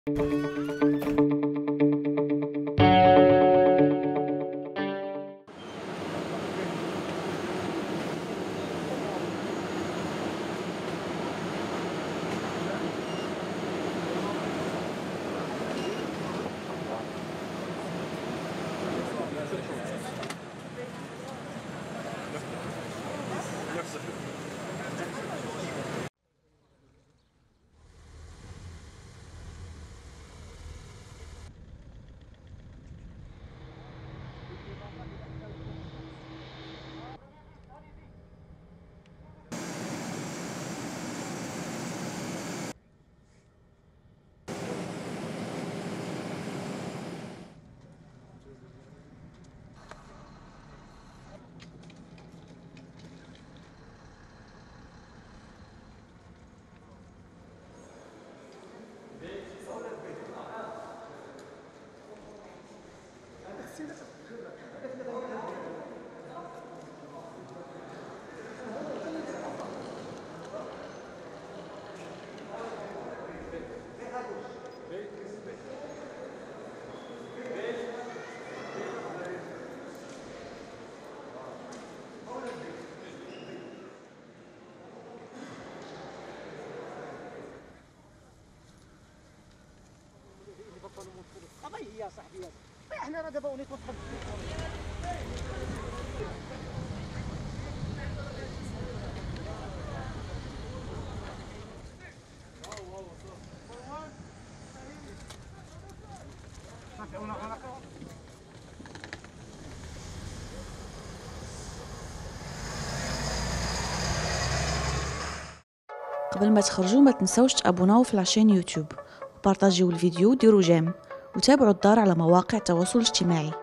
يا صاحبي احنا راه دابا وليت نطلب قبل ما تخرجوا ما تنسوش تابوناو في لاشين يوتيوب وبارطاجيو الفيديو وديروا جيم وتابعوا الدار على مواقع التواصل الاجتماعي.